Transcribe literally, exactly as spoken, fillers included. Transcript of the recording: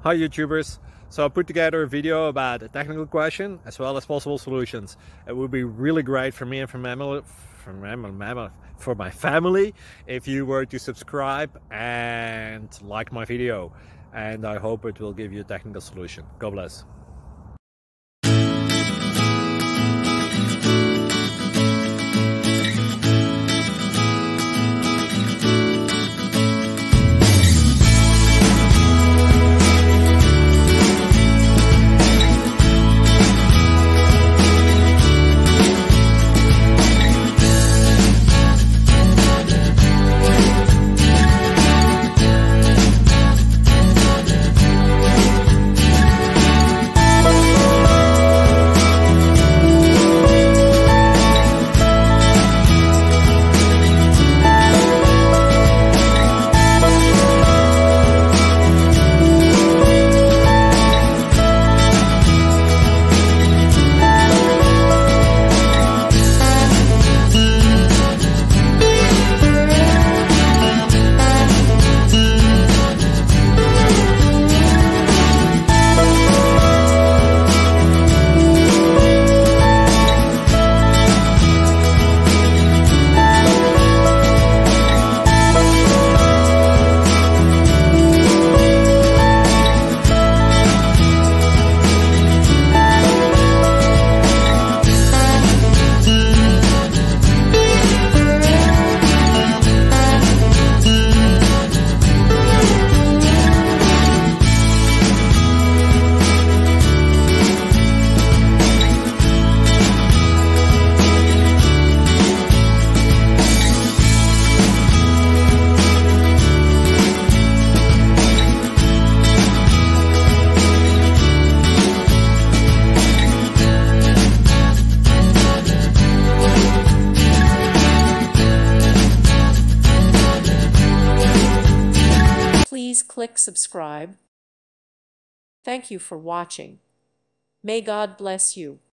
Hi YouTubers! So I put together a video about a technical question as well as possible solutions. It would be really great for me and for, mammal, for, mammal, for my family if you were to subscribe and like my video. And I hope it will give you a technical solution. God bless. Please click subscribe. Thank you for watching. May God bless you.